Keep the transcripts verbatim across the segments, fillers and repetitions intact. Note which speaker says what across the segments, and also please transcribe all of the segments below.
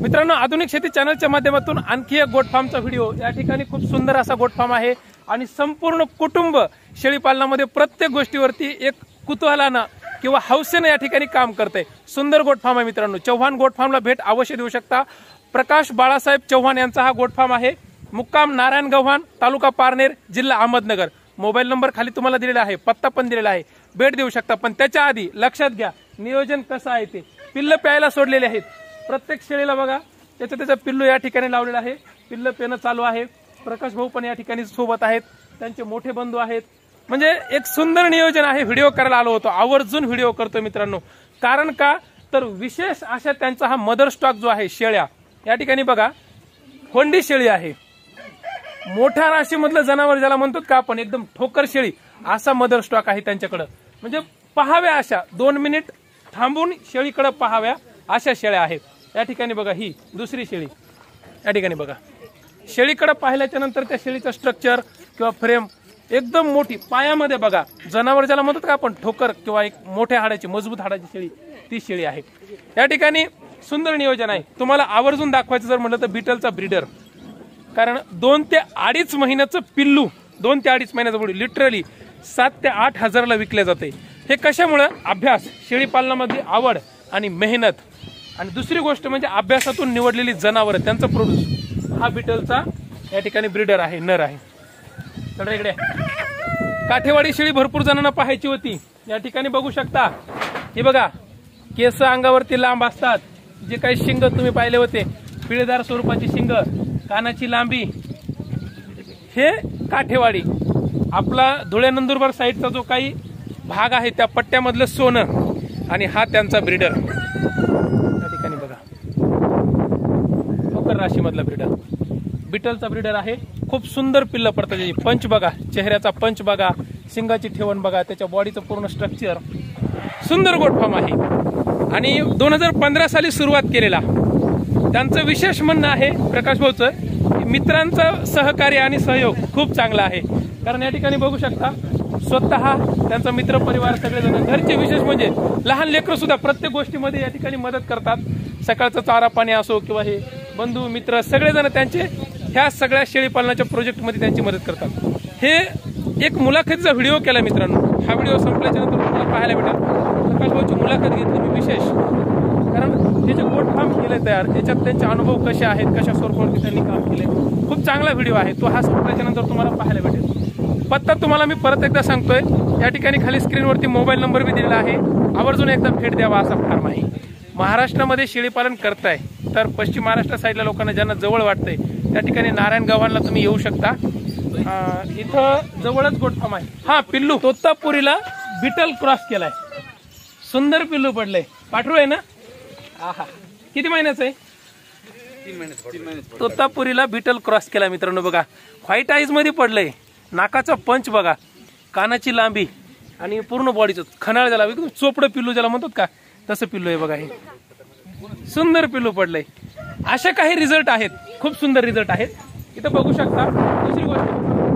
Speaker 1: मित्रांनो, आधुनिक शेती चॅनलच्या माध्यमातून आणखी एक गोट फार्मचा व्हिडिओ। या ठिकाणी खूप सुंदर असा गोट फार्म आहे आणि संपूर्ण कुटुंब शेळी पालनामध्ये प्रत्येक गोष्टीवरती एक कुतूहलाने किंवा हौसेने या ठिकाणी काम करते। सुंदर गोट फार्म आहे मित्रांनो। चव्हाण गोट फार्मला भेट अवश्य देऊ शकता। प्रकाश बाळासाहेब चव्हाण यांचा हा गोट फार्म आहे। मुक्काम नारायण गव्हाण, तालुका पारनेर, जिल्हा अहमदनगर। मोबाईल नंबर खाली तुम्हाला दिलेला आहे, पत्ता पण दिलेला आहे, भेट देऊ शकता। पण त्याच्या आधी लक्षात घ्या नियोजन कसं आहे ते। पिल्ल प्यायला सोडलेले आहेत प्रत्येक शेळीला बघा, त्याचं त्याचं पिल्लू या ठिकाणी लावलेलं आहे। पिल्ल पेनं चालू आहे। प्रकाश भाऊ पण या ठिकाणी सोबत आहेत, त्यांचे मोठे बंधू आहेत। म्हणजे एक सुंदर नियोजन आहे। व्हिडिओ करायला आलो होतो, आवर्जून व्हिडिओ करतो मित्रांनो। कारण का तर विशेष अशा त्यांचा हा मदर स्टॉक जो आहे शेळ्या, या ठिकाणी बघा होंडी शेळी आहे। मोठ्या राशीमधलं जनावर ज्याला म्हणतात का आपण, एकदम ठोकर शेळी असा मदर स्टॉक आहे त्यांच्याकडे। म्हणजे पहाव्या अशा दोन मिनिट थांबून शेळीकडे पहाव्या अशा शेळ्या आहेत। या ठिकाणी बघा ही दुसरी शेळी, या ठिकाणी बघा शेळीकडे पाहिल्याच्या नंतर त्या शेळीचं स्ट्रक्चर किंवा फ्रेम एकदम मोठी, पायामध्ये बघा जनावर ज्याला म्हणतात का आपण ठोकर किंवा एक मोठ्या हाडाची मजबूत हाडाची शेळी, ती शेळी आहे। या ठिकाणी सुंदर नियोजन आहे। तुम्हाला आवर्जून दाखवायचं जर म्हटलं तर बीटलचा ब्रीडर, कारण दोन ते अडीच महिन्याचं पिल्लू, दोन ते अडीच महिन्याचं बुडी लिटरली सात ते आठ हजारला विकले जाते। हे कशामुळे? अभ्यास, शेळी पालनामध्ये आवड आणि मेहनत, आणि दुसरी गोष्ट म्हणजे अभ्यासातून निवडलेली जनावर त्यांचं प्रोड्यूस। हा बीटलचा या ठिकाणी ब्रीडर आहे, नर आहे। तर इकडे काठेवाडी शेळी भरपूर जणांना पाहायची होती। या ठिकाणी बघू शकता, हे बघा केस अंगावरती लांब असतात, जे काही शिंग तुम्ही पाहिले होते पिळेदार स्वरूपाची शिंग, कानाची लांबी, हे काठेवाडी आपला धुळे नंदुरबार साईडचा जो काही भाग आहे त्या पट्ट्यामधलं सोनं, आणि हा त्यांचा ब्रीडर। या ठिकाणी बघा ठोकर राशी मधला ब्रीडर, बीटलचा ब्रीडर आहे। खूप सुंदर पिल्ल पडतात। त्याची पंच बघा, चेहऱ्याचा पंच बघा, शिंगाची ठेवण बघा, त्याच्या बॉडीचं पूर्ण स्ट्रक्चर, सुंदर गोट फार्म आहे। आणि दोन हजार पंधरा साली सुरुवात केलेला त्यांचं विशेष म्हणणं आहे प्रकाश भाऊचं, मित्रांचं सहकार्य आणि सहयोग खूप चांगला आहे। कारण या ठिकाणी बघू शकता स्वतः त्यांचा मित्र परिवार सगळेजण, घरचे विशेष म्हणजे लहान लेकरं सुद्धा प्रत्येक गोष्टीमध्ये या ठिकाणी मदत करतात। सकाळचं चारा पाणी असो किंवा हे बंधू मित्र सगळेजण त्यांचे ह्या सगळ्या शेळी पालनाच्या प्रोजेक्टमध्ये त्यांची मदत करतात। हे एक मुलाखतीचा व्हिडिओ केला मित्रांनो। हा व्हिडिओ संपल्याच्या नंतर तुम्हाला पाहायला भेटेल प्रकाश भाऊची मुलाखत घेतली मी विशेष, कारण हे जे गोट फार्म केले तयार, त्याच्यात त्यांचे अनुभव कसे आहेत, कशा स्वरूपावरती त्यांनी काम केले, खूप चांगला व्हिडिओ आहे तो। हा संपल्याच्या नंतर तुम्हाला पाहायला भेटेल। पत्ता तुम्हाला मी परत एकदा सांगतोय, या ठिकाणी खाली स्क्रीनवरती मोबाईल नंबर भी दिलेला आहे, आवर्जून एकदा भेट द्यावा असा फार्म आहे। महाराष्ट्रामध्ये शेळीपालन करताय तर पश्चिम महाराष्ट्र साईडला लोकांना ज्यांना जवळ वाटतंय त्या ठिकाणी नारायण गव्हाणला तुम्ही येऊ शकता। इथं जवळच गोट फार्म आहे। हा पिल्लू तोतापुरीला बीटल क्रॉस केलाय, सुंदर पिल्लू पडलंय, पाठरू आहे ना? आहा, किती महिन्याचं आहे? तीन महिन्याचं। तोतापुरीला बीटल क्रॉस केला मित्रांनो। बघा व्हाईट आईज मध्ये पडलंय, नाकाचा पंच बघा, कानाची लांबी आणि पूर्ण बॉडीचं खणाळ ज्याला एकदम चोपडं पिल्लू ज्याला म्हणतात का, तसं पिल्लू आहे बघा। हे सुंदर पिल्लू पडलंय। असे काही रिझल्ट आहेत, खूप सुंदर रिझल्ट आहेत। इथं बघू शकता। दुसरी गोष्ट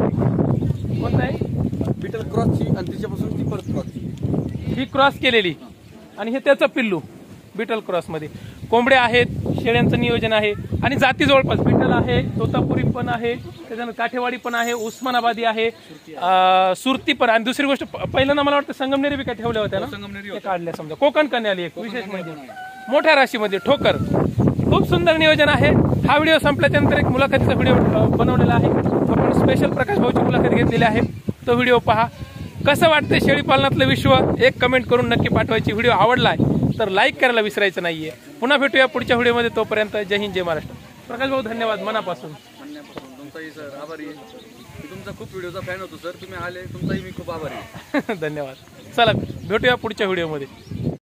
Speaker 1: कोणता आहे?
Speaker 2: बीटल क्रॉसची, आणि त्याच्यापासून ती परत क्रॉस,
Speaker 1: ही क्रॉस केलेली, आणि हे त्याचं पिल्लू बीटल क्रॉस मध्ये। कोंबड्या आहेत, शेळ्यांचं नियोजन आहे, आणि जाती जवळपास बीटल आहे, तोतापुरी पण आहे, त्याच्यानंतर काठेवाडी पण आहे, उस्मानाबादी आहे, सुरती पण। आणि दुसरी गोष्ट पहिल्यांदा मला वाटतं संगमनेरी बी काय ठेवल्या होत्या ना, संगमनेरी काढल्या समजा। कोकण कन्या आली एक विशेष म्हणजे मोठ्या राशीमध्ये ठोकर, खूप सुंदर नियोजन आहे। हा व्हिडिओ संपल्याच्या नंतर एक मुलाखतीचा व्हिडिओ बनवलेला आहे, आपण स्पेशल प्रकाश भाऊची मुलाखत घेतलेली आहे, तो व्हिडिओ पहा। कसं वाटतंय शेळी पालनातलं विश्व, एक कमेंट करून नक्की पाठवायची। व्हिडिओ आवडलाय तर लाईक करायला विसरायचं नाहीये। पुन्हा भेटूया पुढच्या व्हिडिओमध्ये, तोपर्यंत जय हिंद जय महाराष्ट्र। प्रकाश भाऊ धन्यवाद मनापासून।
Speaker 2: तुमचाही सर आभारी आहे, मी तुमचा खूप व्हिडिओचा फॅन होतो सर, तुम्ही आले तुमचाही मी खूप आभारी आहे।
Speaker 1: धन्यवाद। चला भेटूया पुढच्या व्हिडिओमध्ये।